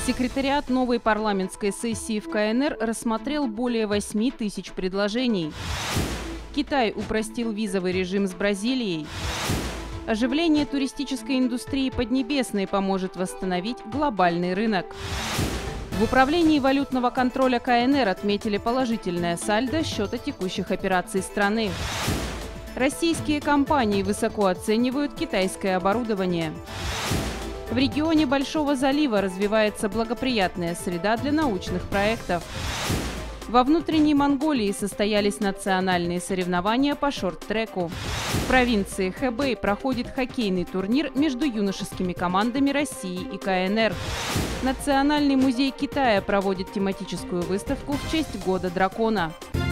Секретариат новой парламентской сессии в КНР рассмотрел более 8 тысяч предложений. Китай упростил визовый режим с Бразилией. Оживление туристической индустрии Поднебесной поможет восстановить глобальный рынок. В Управлении валютного контроля КНР отметили положительное сальдо счета текущих операций страны. Российские компании высоко оценивают китайское оборудование. В регионе Большого залива развивается благоприятная среда для научных проектов. Во внутренней Монголии состоялись национальные соревнования по шорт-треку. В провинции Хэбэй проходит хоккейный турнир между юношескими командами России и КНР. Национальный музей Китая проводит тематическую выставку в честь Года дракона.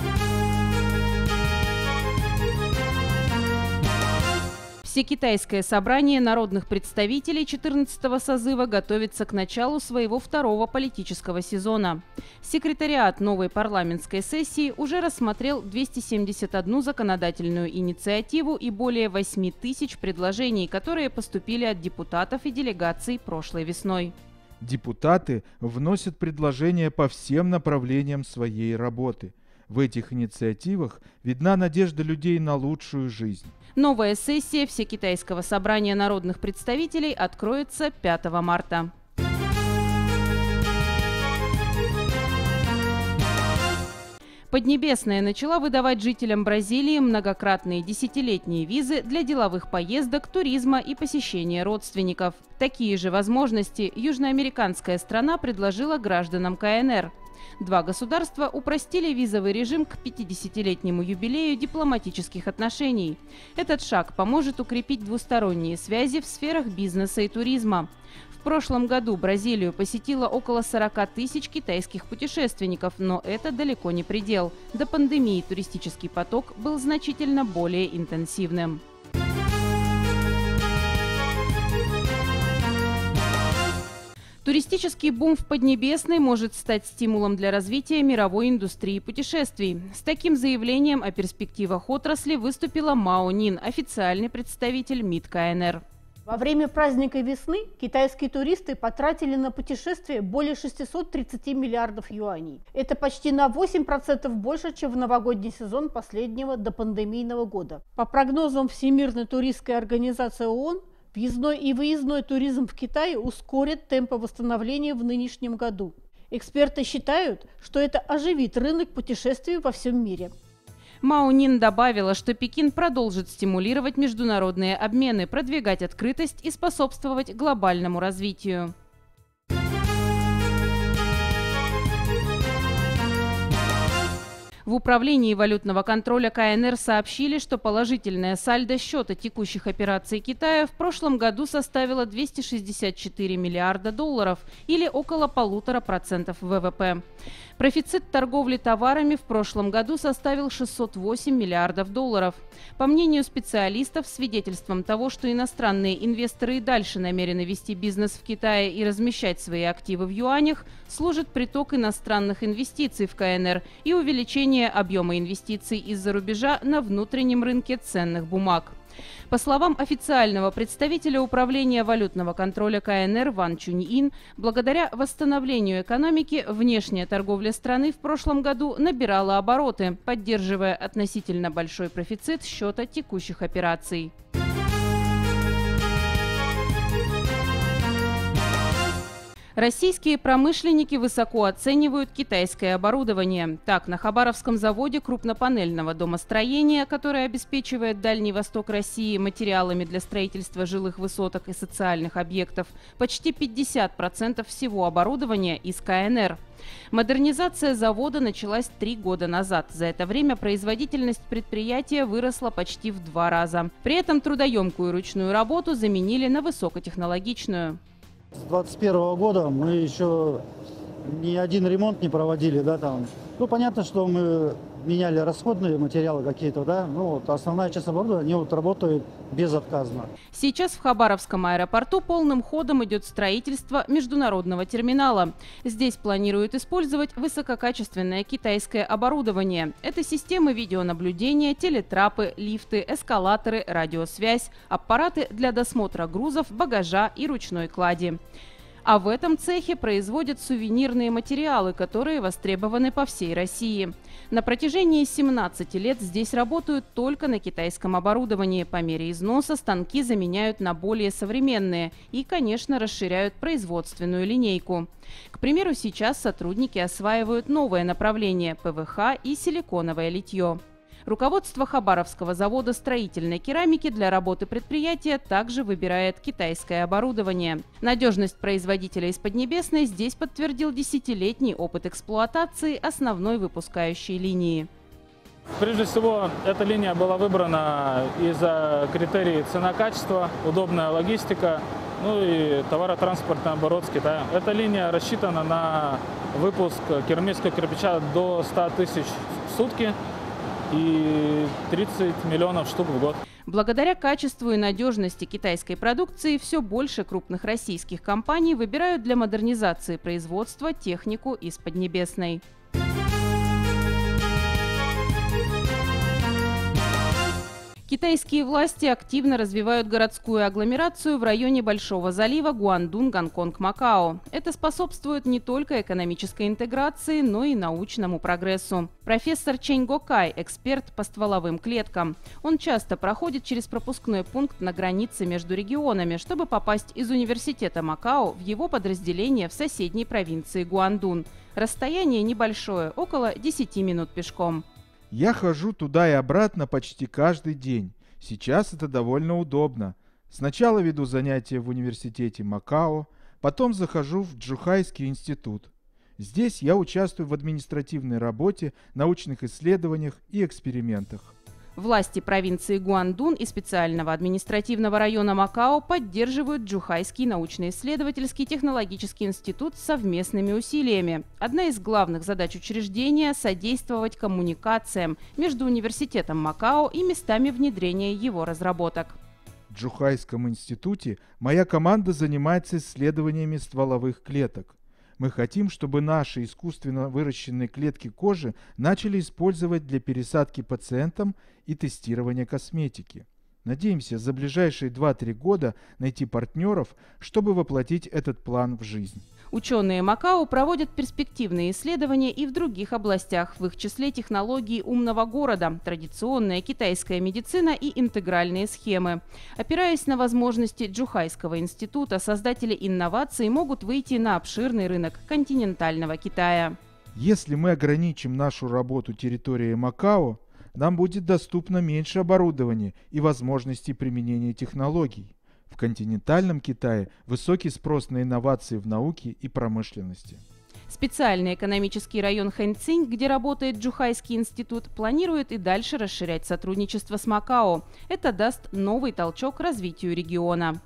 Всекитайское собрание народных представителей 14-го созыва готовится к началу своего второго политического сезона. Секретариат новой парламентской сессии уже рассмотрел 271 законодательную инициативу и более 8 тысяч предложений, которые поступили от депутатов и делегаций прошлой весной. Депутаты вносят предложения по всем направлениям своей работы. В этих инициативах видна надежда людей на лучшую жизнь. Новая сессия Всекитайского собрания народных представителей откроется 5 марта. Поднебесная начала выдавать жителям Бразилии многократные десятилетние визы для деловых поездок, туризма и посещения родственников. Такие же возможности южноамериканская страна предложила гражданам КНР. Два государства упростили визовый режим к 50-летнему юбилею дипломатических отношений. Этот шаг поможет укрепить двусторонние связи в сферах бизнеса и туризма. В прошлом году Бразилию посетило около 40 тысяч китайских путешественников, но это далеко не предел. До пандемии туристический поток был значительно более интенсивным. Туристический бум в Поднебесной может стать стимулом для развития мировой индустрии путешествий. С таким заявлением о перспективах отрасли выступила Мао Нин, официальный представитель МИД КНР. Во время праздника весны китайские туристы потратили на путешествия более 630 миллиардов юаней. Это почти на 8% больше, чем в новогодний сезон последнего допандемийного года. По прогнозам Всемирной туристской организации ООН, въездной и выездной туризм в Китае ускорит темпы восстановления в нынешнем году. Эксперты считают, что это оживит рынок путешествий во всем мире. Мао Нин добавила, что Пекин продолжит стимулировать международные обмены, продвигать открытость и способствовать глобальному развитию. В Управлении валютного контроля КНР сообщили, что положительное сальдо счета текущих операций Китая в прошлом году составило 264 миллиарда долларов или около 1,5% ВВП. Профицит торговли товарами в прошлом году составил 608 миллиардов долларов. По мнению специалистов, свидетельством того, что иностранные инвесторы и дальше намерены вести бизнес в Китае и размещать свои активы в юанях, служит приток иностранных инвестиций в КНР и увеличение объема инвестиций из-за рубежа на внутреннем рынке ценных бумаг. По словам официального представителя Управления валютного контроля КНР Ван Чунь-ин, благодаря восстановлению экономики внешняя торговля страны в прошлом году набирала обороты, поддерживая относительно большой профицит счета текущих операций. Российские промышленники высоко оценивают китайское оборудование. Так, на Хабаровском заводе крупнопанельного домостроения, который обеспечивает Дальний Восток России материалами для строительства жилых высоток и социальных объектов, почти 50% всего оборудования из КНР. Модернизация завода началась 3 года назад. За это время производительность предприятия выросла почти в 2 раза. При этом трудоемкую ручную работу заменили на высокотехнологичную. С 2021 года мы еще ни один ремонт не проводили, да, там. Ну, понятно, что мы меняли расходные материалы какие-то, да, ну, вот основная часть оборудования, они вот работают безотказно. Сейчас в Хабаровском аэропорту полным ходом идет строительство международного терминала. Здесь планируют использовать высококачественное китайское оборудование. Это системы видеонаблюдения, телетрапы, лифты, эскалаторы, радиосвязь, аппараты для досмотра грузов, багажа и ручной клади. А в этом цехе производят сувенирные материалы, которые востребованы по всей России. На протяжении 17 лет здесь работают только на китайском оборудовании. По мере износа станки заменяют на более современные и, конечно, расширяют производственную линейку. К примеру, сейчас сотрудники осваивают новое направление – ПВХ и силиконовое литье. Руководство Хабаровского завода строительной керамики для работы предприятия также выбирает китайское оборудование. Надежность производителя из Поднебесной здесь подтвердил 10-летний опыт эксплуатации основной выпускающей линии. Прежде всего, эта линия была выбрана из-за критерий цена-качество, удобная логистика, ну и товаротранспортный оборот с Китая. Эта линия рассчитана на выпуск керамического кирпича до 100 тысяч в сутки и 30 миллионов штук в год. Благодаря качеству и надежности китайской продукции все больше крупных российских компаний выбирают для модернизации производства технику из Поднебесной. Китайские власти активно развивают городскую агломерацию в районе Большого залива Гуандун, Гонконг, Макао. Это способствует не только экономической интеграции, но и научному прогрессу. Профессор Чэнь Гокай – эксперт по стволовым клеткам. Он часто проходит через пропускной пункт на границе между регионами, чтобы попасть из университета Макао в его подразделение в соседней провинции Гуандун. Расстояние небольшое – около 10 минут пешком. Я хожу туда и обратно почти каждый день. Сейчас это довольно удобно. Сначала веду занятия в университете Макао, потом захожу в Джухайский институт. Здесь я участвую в административной работе, научных исследованиях и экспериментах. Власти провинции Гуандун и специального административного района Макао поддерживают Джухайский научно-исследовательский технологический институт совместными усилиями. Одна из главных задач учреждения – содействовать коммуникациям между университетом Макао и местами внедрения его разработок. В Джухайском институте моя команда занимается исследованиями стволовых клеток. Мы хотим, чтобы наши искусственно выращенные клетки кожи начали использовать для пересадки пациентам и тестирования косметики. Надеемся за ближайшие 2-3 года найти партнеров, чтобы воплотить этот план в жизнь. Ученые Макао проводят перспективные исследования и в других областях, в их числе технологии умного города, традиционная китайская медицина и интегральные схемы. Опираясь на возможности Джухайского института, создатели инноваций могут выйти на обширный рынок континентального Китая. Если мы ограничим нашу работу территорией Макао, нам будет доступно меньше оборудования и возможностей применения технологий. В континентальном Китае высокий спрос на инновации в науке и промышленности. Специальный экономический район Хэньцинь, где работает Джухайский институт, планирует и дальше расширять сотрудничество с Макао. Это даст новый толчок развитию региона.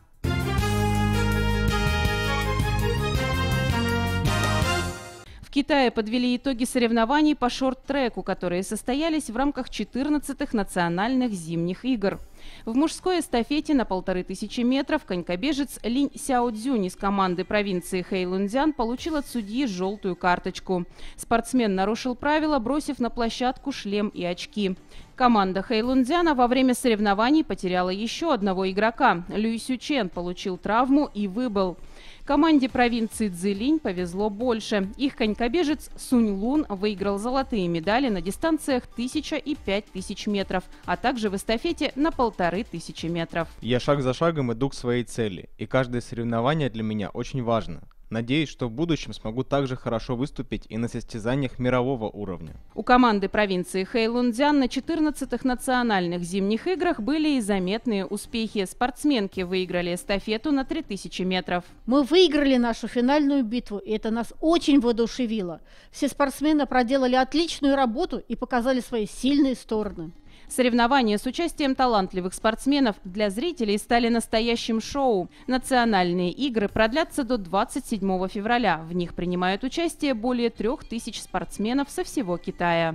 В Китае подвели итоги соревнований по шорт-треку, которые состоялись в рамках 14-х национальных зимних игр. В мужской эстафете на 1500 метров конькобежец Линь Сяодзюнь из команды провинции Хэйлунцзян получил от судьи желтую карточку. Спортсмен нарушил правила, бросив на площадку шлем и очки. Команда Хэйлунцзяна во время соревнований потеряла еще одного игрока. Люй Сючен получил травму и выбыл. Команде провинции Цзилинь повезло больше. Их конькобежец Сунь Лун выиграл золотые медали на дистанциях 1000 и 5000 метров, а также в эстафете на 1500 метров. Я шаг за шагом иду к своей цели, и каждое соревнование для меня очень важно. Надеюсь, что в будущем смогу также хорошо выступить и на состязаниях мирового уровня. У команды провинции Хэйлунцзян на 14-х национальных зимних играх были и заметные успехи. Спортсменки выиграли эстафету на 3000 метров. Мы выиграли нашу финальную битву, и это нас очень воодушевило. Все спортсмены проделали отличную работу и показали свои сильные стороны. Соревнования с участием талантливых спортсменов для зрителей стали настоящим шоу. Национальные игры продлятся до 27 февраля. В них принимают участие более 3000 спортсменов со всего Китая.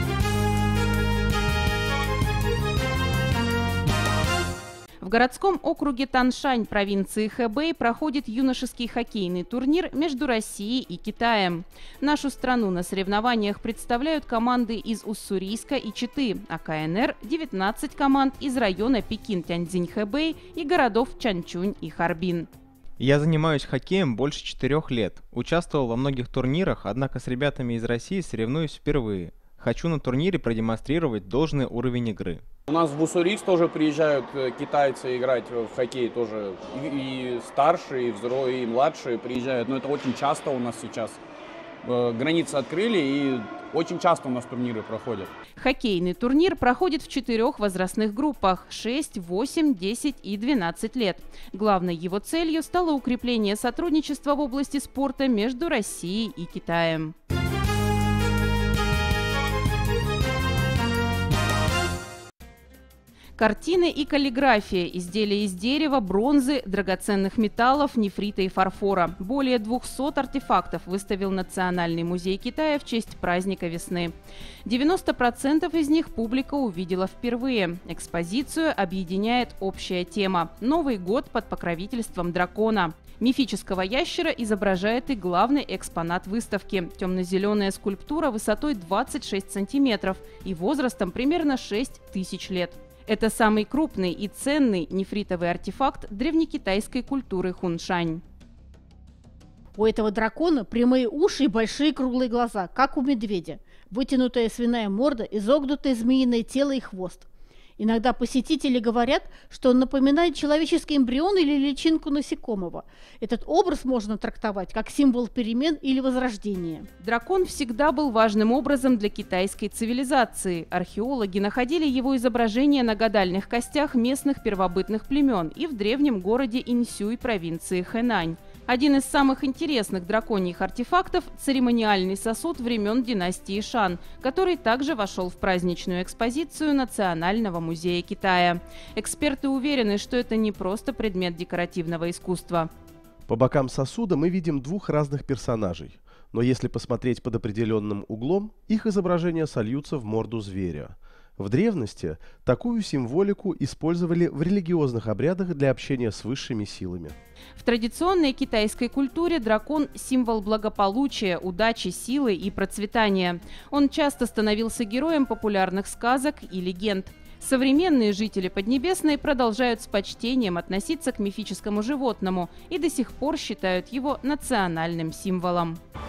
В городском округе Таншань провинции Хэбэй проходит юношеский хоккейный турнир между Россией и Китаем. Нашу страну на соревнованиях представляют команды из Уссурийска и Читы, а КНР – 19 команд из района Пекин-Тяньцзинь-Хэбэй и городов Чанчунь и Харбин. Я занимаюсь хоккеем больше 4 лет. Участвовал во многих турнирах, однако с ребятами из России соревнуюсь впервые. Хочу на турнире продемонстрировать должный уровень игры. У нас в Уссурийск тоже приезжают китайцы играть в хоккей тоже. И старшие, и взрослые, и младшие приезжают. Но это очень часто у нас сейчас. Границы открыли, и очень часто у нас турниры проходят. Хоккейный турнир проходит в 4 возрастных группах – 6, 8, 10 и 12 лет. Главной его целью стало укрепление сотрудничества в области спорта между Россией и Китаем. Картины и каллиграфия, изделия из дерева, бронзы, драгоценных металлов, нефрита и фарфора. Более 200 артефактов выставил Национальный музей Китая в честь праздника весны. 90% из них публика увидела впервые. Экспозицию объединяет общая тема – Новый год под покровительством дракона. Мифического ящера изображает и главный экспонат выставки – темно-зеленая скульптура высотой 26 сантиметров и возрастом примерно 6 тысяч лет. Это самый крупный и ценный нефритовый артефакт древнекитайской культуры хуншань. У этого дракона прямые уши и большие круглые глаза, как у медведя, вытянутая свиная морда, изогнутое змеиное тело и хвост. Иногда посетители говорят, что он напоминает человеческий эмбрион или личинку насекомого. Этот образ можно трактовать как символ перемен или возрождения. Дракон всегда был важным образом для китайской цивилизации. Археологи находили его изображения на гадальных костях местных первобытных племен и в древнем городе Инсюй провинции Хэнань. Один из самых интересных драконьих артефактов – церемониальный сосуд времен династии Шан, который также вошел в праздничную экспозицию Национального музея Китая. Эксперты уверены, что это не просто предмет декоративного искусства. По бокам сосуда мы видим 2 разных персонажей, но если посмотреть под определенным углом, их изображения сольются в морду зверя. В древности такую символику использовали в религиозных обрядах для общения с высшими силами. В традиционной китайской культуре дракон – символ благополучия, удачи, силы и процветания. Он часто становился героем популярных сказок и легенд. Современные жители Поднебесной продолжают с почтением относиться к мифическому животному и до сих пор считают его национальным символом.